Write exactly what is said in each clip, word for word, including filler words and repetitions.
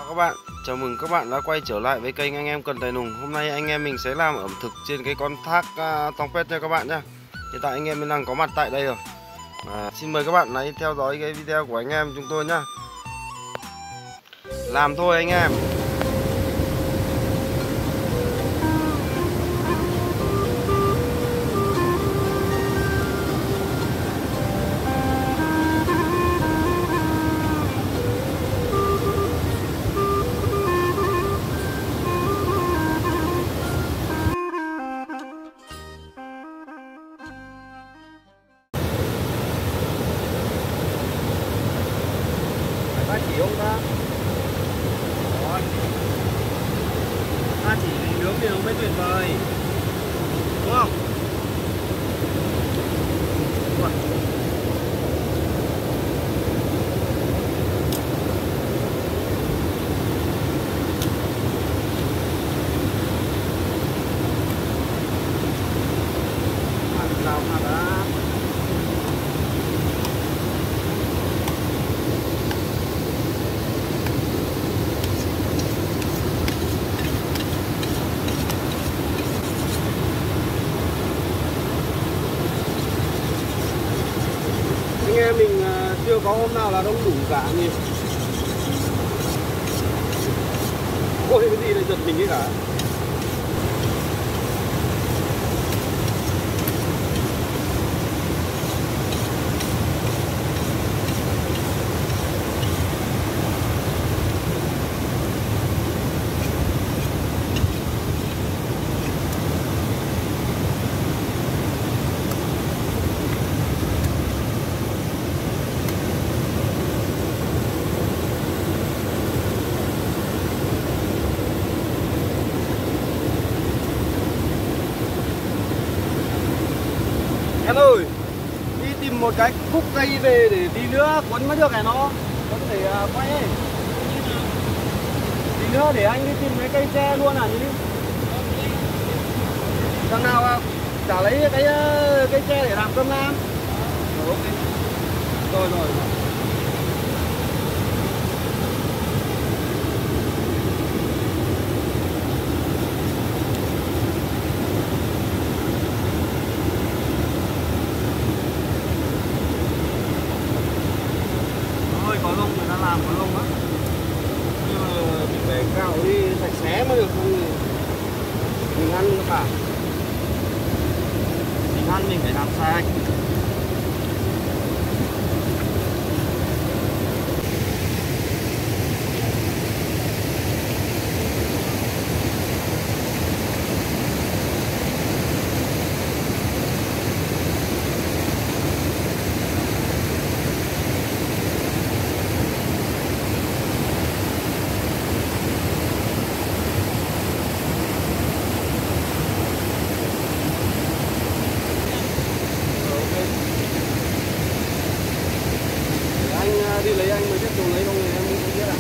các bạn, chào mừng các bạn đã quay trở lại với kênh Anh Em Cần Tài Nùng. Hôm nay anh em mình sẽ làm ẩm thực trên cái con thác uh, Tong Pet nha các bạn nhé. Hiện tại anh em mình đang có mặt tại đây rồi. à, Xin mời các bạn hãy theo dõi cái video của anh em chúng tôi nhá. Làm thôi anh em. Ba chỉ không ta? Rồi. Ba chỉ nướng thì nó mới tuyệt vời, đúng không? Ui. À, nào mà đã. Anh em mình chưa có hôm nào là đông đủ cả nhỉ. Ôi cái gì lại giật mình ấy cả. Em ơi, đi tìm một cái khúc cây về để tí nữa quấn mới được này nó. Quấn để uh, quay ấy. Tí nữa để anh đi tìm cái cây tre luôn à nhỉ? Thằng nào uh, chả lấy cái uh, cây tre để làm cơm lam. Rồi, ok. Rồi rồi. Có lông người ta làm có lông á, nhưng mà mình phải cạo đi sạch sẽ mới được, không thì mình ăn nó cả. Mình ăn mình phải làm sạch. Đi lấy anh mới tiếp tục lấy, không thì em không biết à.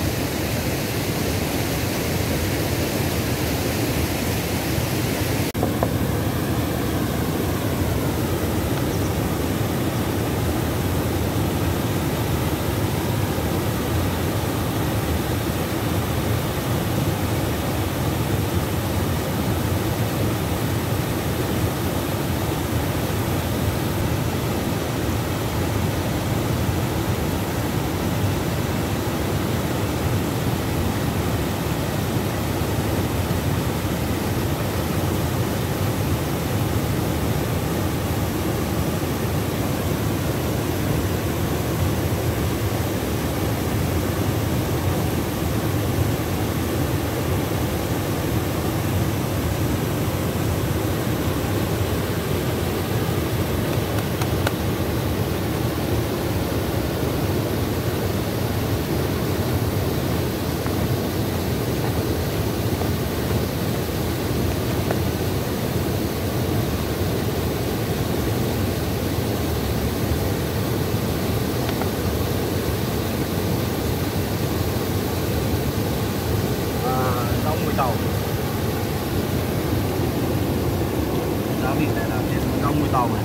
Tàu giá vị này là trong mùi tàu này.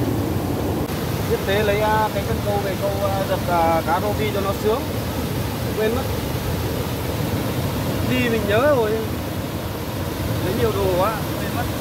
Tiếp tế lấy cái cân câu về câu giật cá rô phi cho nó sướng. quên mất. Đi mình nhớ rồi. Lấy nhiều đồ quá, quên mất.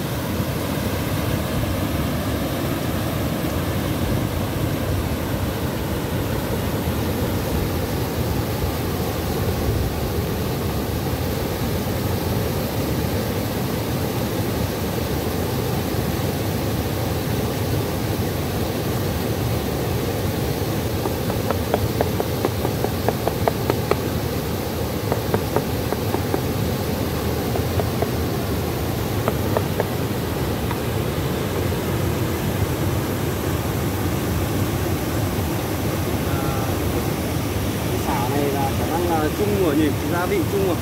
Chung rồi nhỉ, gia vị chung rồi.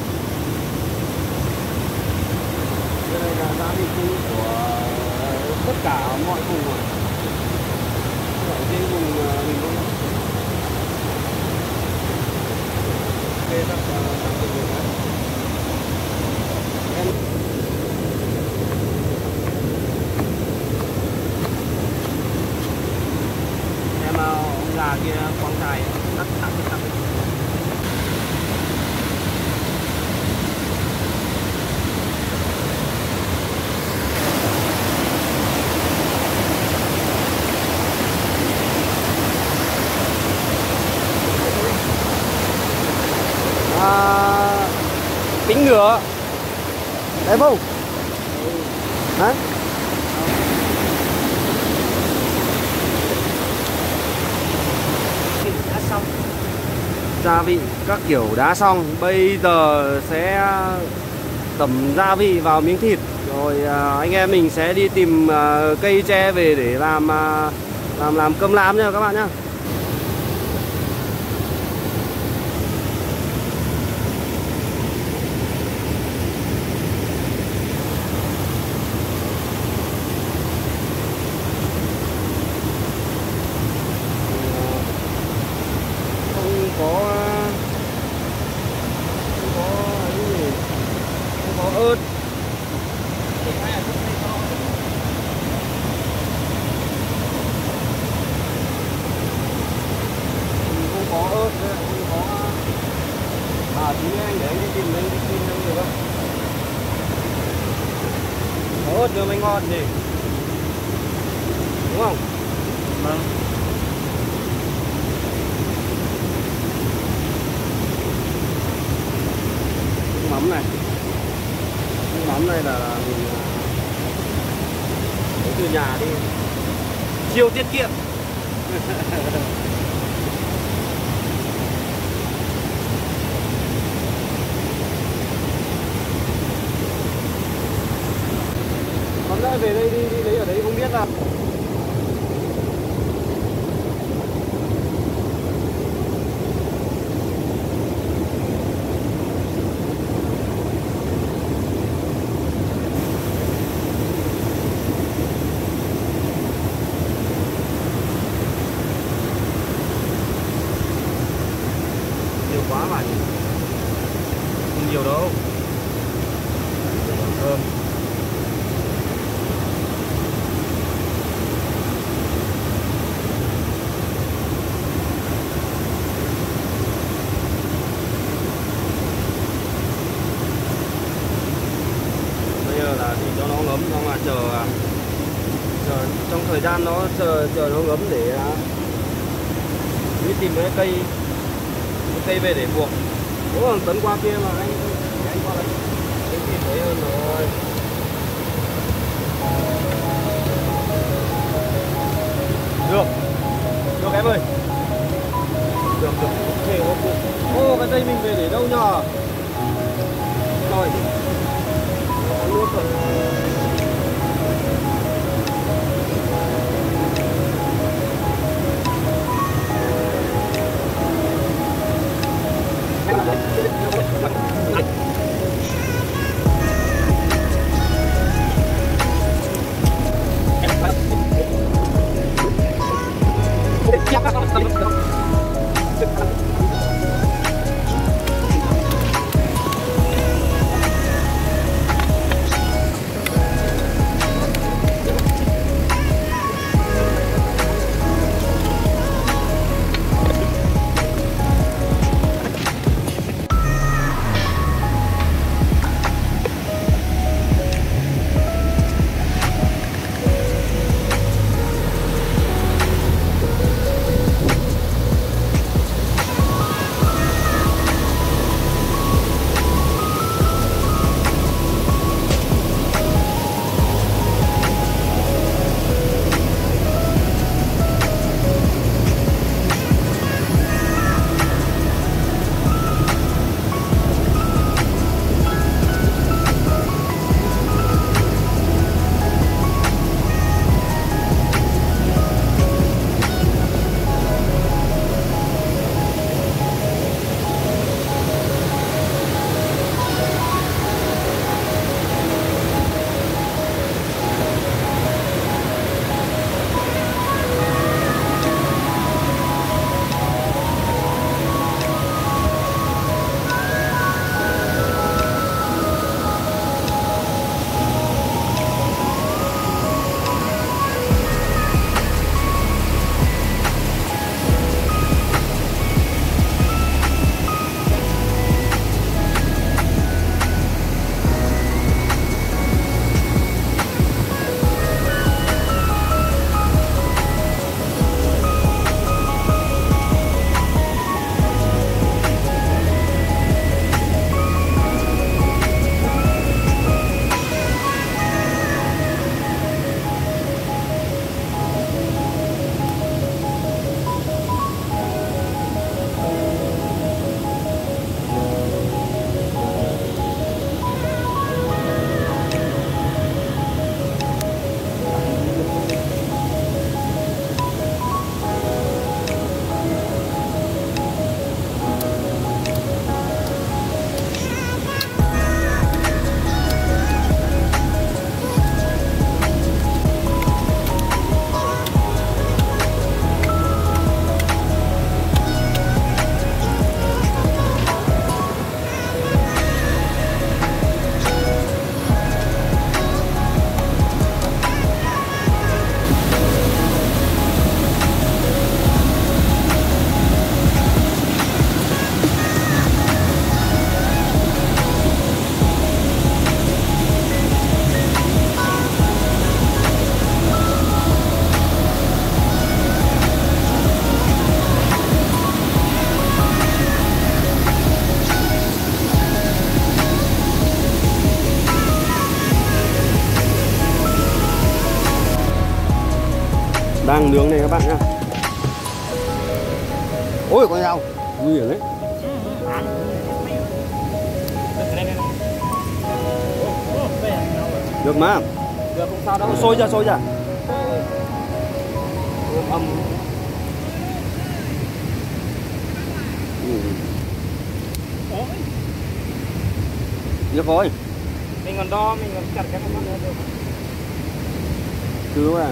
Đây là gia vị chung của tất cả mọi vùng rồi. Ở trên vùng mình không. Đây là em em ông già kia quăng dài tắt tắt tắt. À, kính ngựa đấy không? Hả? Đã xong. Gia vị các kiểu đã xong. Bây giờ sẽ tẩm gia vị vào miếng thịt. Rồi à, anh em mình sẽ đi tìm à, cây tre về để làm à, làm làm cơm lam nha các bạn nhá. có không có cái gì, không có ớt, không có ớt, không có à tí nữa anh để anh đi tìm lên đi tìm lên được không? Có ớt nữa mới ngon gì, đúng không? Vâng. Mắm này, mắm này là, là mình lấy từ nhà đi, siêu tiết kiệm. Còn lại về đây đi, đi lấy ở đấy không biết là quá mà không nhiều đâu. Thơm. Bây giờ là thì cho nó ngấm, xong là chờ chờ trong thời gian nó chờ chờ nó ngấm để đi tìm cái cây cây về để buộc. Đúng rồi, tấn qua kia mà anh anh qua đấy cái gì thấy hơn rồi. Được được em ơi, được được ok ok. Ô cái dây mình về để đâu nhờ rồi nước rồi. đang nướng này các bạn nhá. Ôi con dao nguy hiểm đấy. Được mà. Được không sao đâu. Sôi ra sôi ra. Âm. Ừ. Được rồi. Mình còn đo, mình còn chặt cái con mắt nữa được. Cứ à.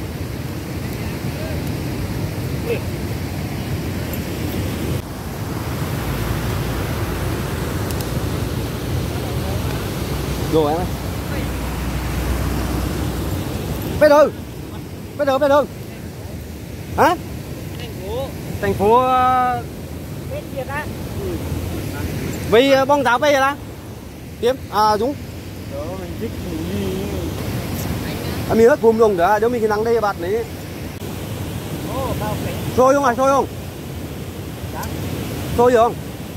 Đồ em ơi. Bây giờ. Bây giờ bây giờ. Hả? Thành phố. Thành phố Biết việc á. vì bong giáo bây giờ là tiếp à chúng Đó mình thích gì. à, mình rất cùng dùng đó nếu mình cái nắng đây bạt đấy Ồ, bao phải. sôi không à sôi không sôi không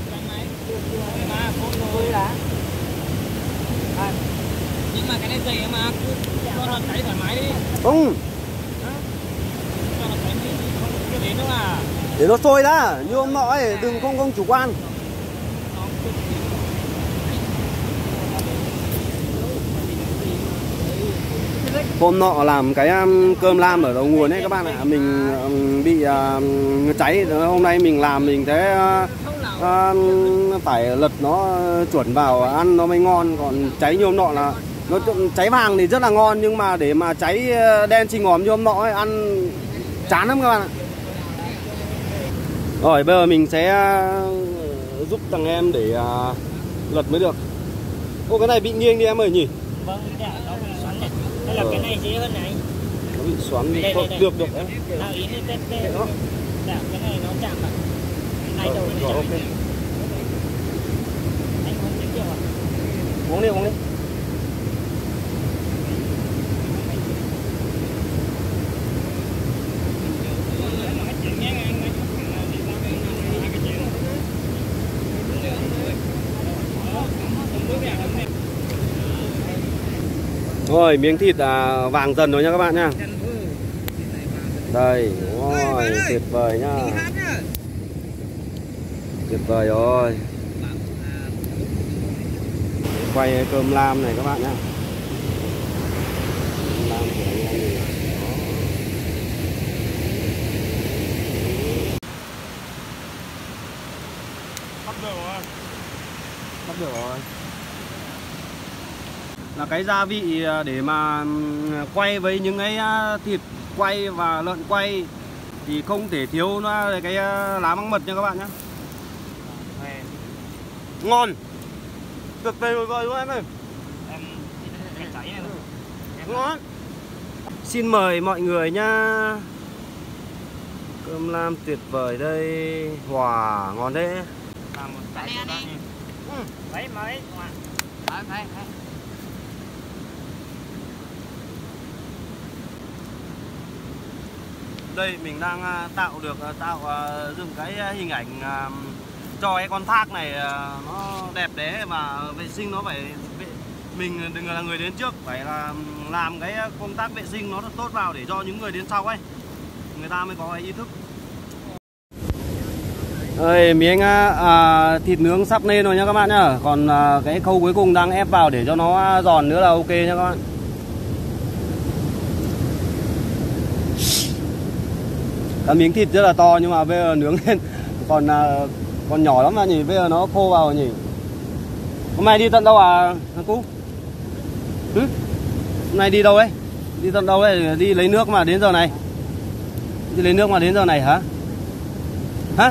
Nhưng mà cái này dày mà cho nó cháy thoải mái đi. không Cho nó cháy đi, không chưa đến đâu à. để nó sôi đã như hôm nọ ấy đừng không không chủ quan. Hôm nọ làm cái um, cơm lam ở đầu nguồn ấy các bạn ạ, mình um, bị uh, cháy. Hôm nay mình làm mình thấy uh, uh, phải lật nó chuẩn vào ăn nó mới ngon. Còn cháy như hôm nọ là nó cháy vàng thì rất là ngon, nhưng mà để mà cháy đen xì ngòm như hôm nọ ấy ăn chán lắm các bạn ạ. Rồi bây giờ mình sẽ uh, giúp thằng em để uh, lật mới được. Ô cái này bị nghiêng đi em ơi nhỉ? Vâng, nó bị xoắn này. Hay là cái này dễ hơn này. Nó bị xoắn đi, Đây, thôi, đây, được được em. Nào ý lên tên tên. Dạ, cái này nó chạm vào. Hai đầu Rồi, ok. Anh không tiết kiệm à? Uống đi, uống đi. Rồi miếng thịt à, vàng dần rồi nha các bạn nha. Đây, rồi tuyệt vời nhá. Tuyệt vời rồi. Quay cơm lam này các bạn nhá. Cơm lam của anh em mình. Bắt được rồi. Bắt được rồi. Là cái gia vị để mà quay với những cái thịt quay và lợn quay thì không thể thiếu nó là cái lá măng mật nha các bạn nhé. Ngon. Tuyệt vời rồi luôn em ơi. Em em cháy này. Ngon. Xin mời mọi người nha. Cơm lam tuyệt vời đây. Wow, ngon đấy. Làm một cái đi. Ừ. Đấy mà đấy. Đấy, đấy, đấy. Đây mình đang tạo được tạo dựng cái hình ảnh cho cái con thác này nó đẹp đẽ và vệ sinh nó phải vệ, mình đừng là người đến trước phải là làm cái công tác vệ sinh nó tốt vào để cho những người đến sau ấy người ta mới có cái ý thức. Ơi miếng à, thịt nướng sắp lên rồi nha các bạn nhá. Còn à, cái khâu cuối cùng đang ép vào để cho nó giòn nữa là ok nha các bạn. Cái miếng thịt rất là to nhưng mà bây giờ nướng lên còn à, còn nhỏ lắm mà nhỉ, bây giờ nó khô vào nhỉ. Hôm nay đi tận đâu à thằng Cú? Ừ? Hôm nay đi đâu ấy? Đi tận đâu ấy? Đi lấy nước mà đến giờ này. Đi lấy nước mà đến giờ này hả? Hả?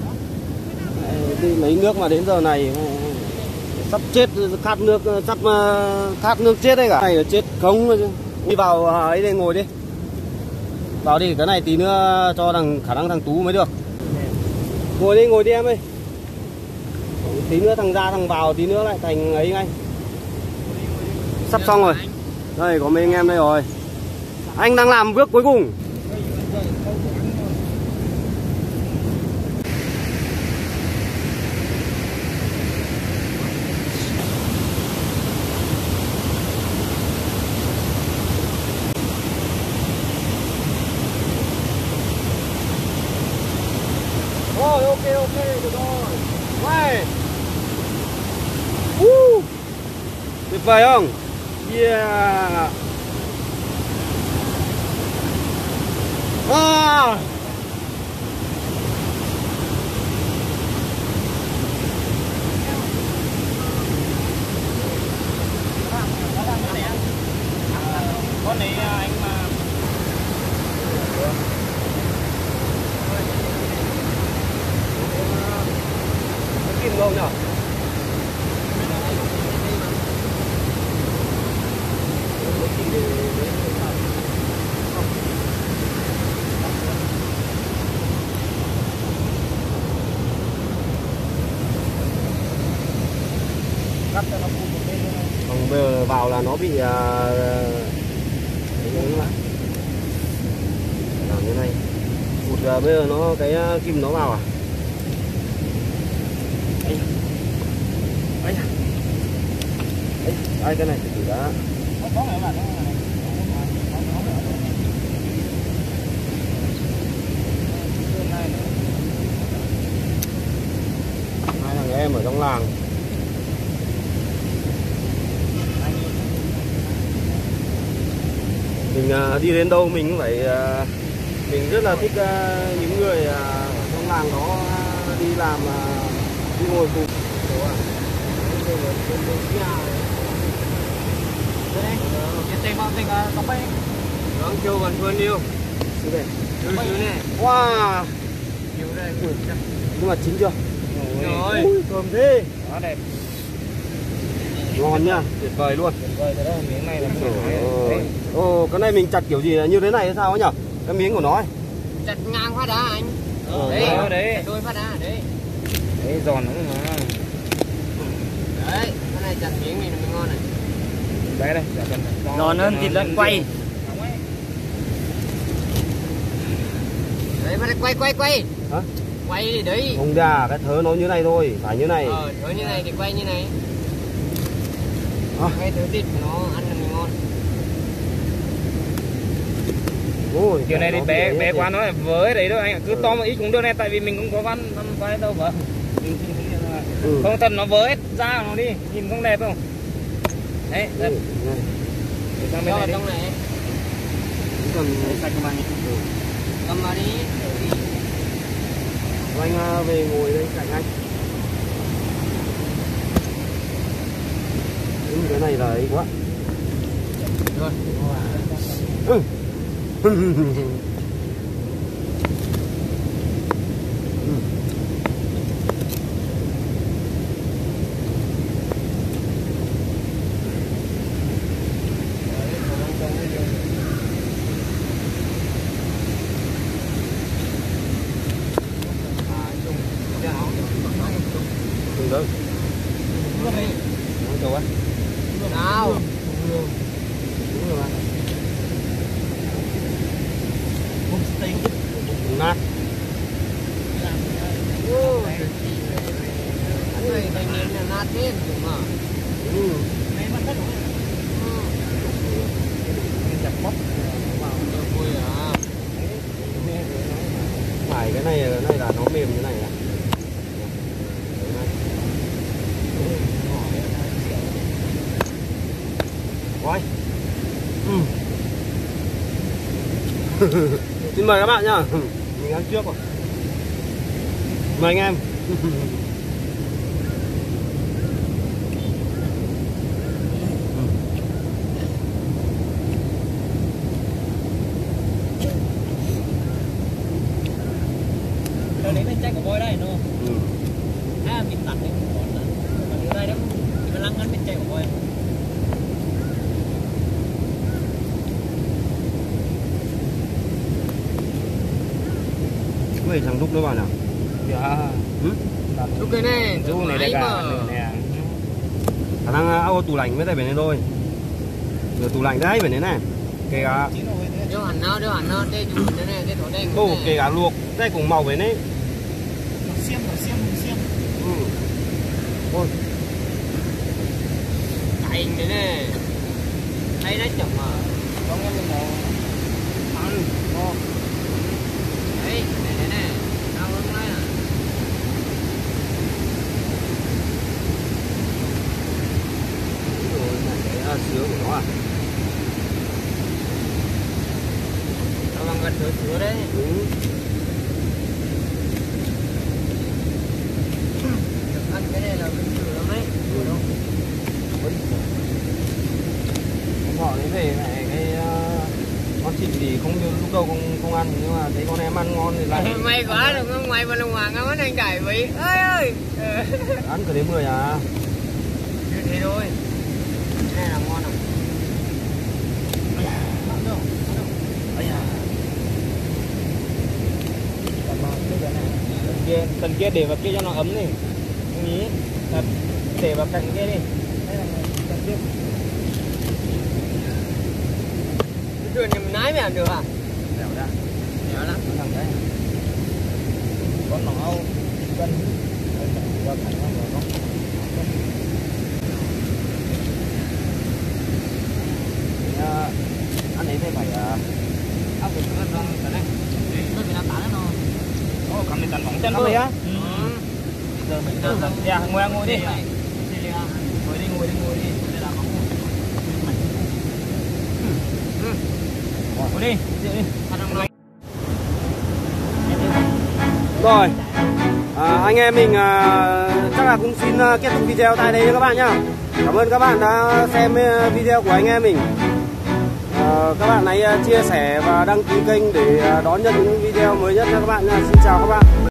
Đi lấy nước mà đến giờ này sắp chết, khát nước sắp khát nước chết đấy cả. Này là chết không. Đi vào ấy đây ngồi đi. Vào đi, cái này tí nữa cho thằng khả năng thằng Tú mới được. Ngồi đi, ngồi đi em ơi. Tí nữa thằng ra thằng vào, tí nữa lại thành ấy ngay. Sắp xong rồi. Đây có mấy anh em đây rồi. Anh đang làm bước cuối cùng. Tuyệt vời không? Yeah. À. Con này anh mà Kim không nhỉ? cắt cho nó phun một bên luôn. Còn bây giờ vào là nó bị uh, đấy lại làm như này. Một uh, bây giờ nó cái uh, kim nó vào à? Ấy. Ấy. Ấy, ai cái này thì đã. Có có người bạn đó này. Hai thằng em ở trong làng. Mình uh, đi đến đâu mình cũng phải uh, mình rất là thích uh, những người uh, ở trong làng đó uh, đi làm uh, đi ngồi cùng. Cái tên bao tên có bay. Nó kêu gần hơn yêu. Wow. Nhiều đây. Nhưng mà chín chưa? Rồi. Ui, thơm thế. Quá đẹp. Ngon nhá, tuyệt vời luôn. Tuyệt vời rồi đó, miếng này là Ồ, ồ, cái này mình chặt kiểu gì là như thế này hay sao ấy nhỉ? Cái miếng của nó ấy. Chặt ngang phát đá anh. Ờ, Đấy, đó, đấy. đôi phát đá đấy. Đấy giòn lắm mà. Đấy, cái này chặt miếng này là mới ngon này. Bé đây, dạ cần. Giòn hơn thịt lợn quay. Đấy, bắt đầu quay quay quay. Hả? Quay đi đấy. Không đà, cái thớ nó như này thôi, phải như này. Ờ, thớ như này thì quay như này. À. Cái thớ thịt của nó ăn là mới ngon. Ôi, Kiểu này thì nó bé bị bé ấy quá thì- nói với đấy thôi anh ạ, cứ Ừ. to một ít cũng được này, tại vì mình cũng có văn văn vai đâu mà. Ừ. Không cần nó với hết da nó đi, nhìn không đẹp không? Đấy, Ừ, giật. này. Để sang bên Cho này vào đi. trong này. Cầm Sạch của bạn. Cầm vào đi. anh uh, về ngồi đây cạnh anh. Ừ, cái này là ấy quá. Rồi. Ừ. Đừng đâu. Nó cầu á. Nào. Đúng rồi. Nát. Cái này cái miếng là nát hết đúng không? Ừ. Chặt móc. Vui à. Phải cái này cái này là nó mềm như này à. Ôi. Ừ. Xin mời các bạn nhá. Mình ăn trước rồi. Mời anh em. Đây bên trái của bôi đây nó. Ừ. À, mình tắt đấy còn là còn như đây đó. Mình lăng ngắn bên trái của bôi. Mấy thằng đúc nó vào nào? Dạ. Ừ? Lúc cái này, Du này máy là mà. cả nửa này à. Khả năng ao tủ lạnh mới tại bên này thôi. Rồi tủ lạnh đấy bên này này. Kể cả Đưa hẳn nào, đưa hẳn nào, đây chụp cái này, cái thổ đen. ô kể cả luộc đây cũng màu bên đấy. Xiêm, xiêm, xiêm. Ừ. Ôi. Cành thế này. Đây đấy chậm mà. Có nghe mình màu. Ăn. Ngon. Đấy, này thế này. Nào hướng này à. Rồi, của nó à? Nó bằng gần sửa sửa đấy. Ừ. Ăn cái này là mình sửa lắm đấy. Sửa đâu? Họ lấy về này cái uh, con thịt thì không như lúc đầu không không ăn, nhưng mà thấy con em ăn ngon thì lại May quá được không? Ngoài vào lồng hoàng ngon anh cải vị. Ơi ơi. ăn cả đến mười à. Như thế thôi. Cái này là ngon à? Cần kia, cần kia để vào kia cho nó ấm đi. Nghĩ để vào cạnh kia đi. Đây là cần kia. Đường nhà mình lái mới làm được à? Dẻo ra. Dẻo lắm. Thằng đấy. Con nó cân vào cạnh nó rồi không? Anh ấy phải phải áp dụng cái con cái này. Nó bị làm tả nó. Ô, cầm đi tận bóng chân thôi á. Giờ mình Ừ. Dạ, ngồi ngồi đi. Ngồi đi, ngồi đi, ngồi đi. Đây là bóng. Ngồi đi, đi đi. Rồi, à, anh em mình à, chắc là cũng xin kết thúc video tại đây các bạn nhá. Cảm ơn các bạn đã xem video của anh em mình. À, các bạn hãy chia sẻ và đăng ký kênh để đón nhận những video mới nhất nha các bạn nha. Xin chào các bạn.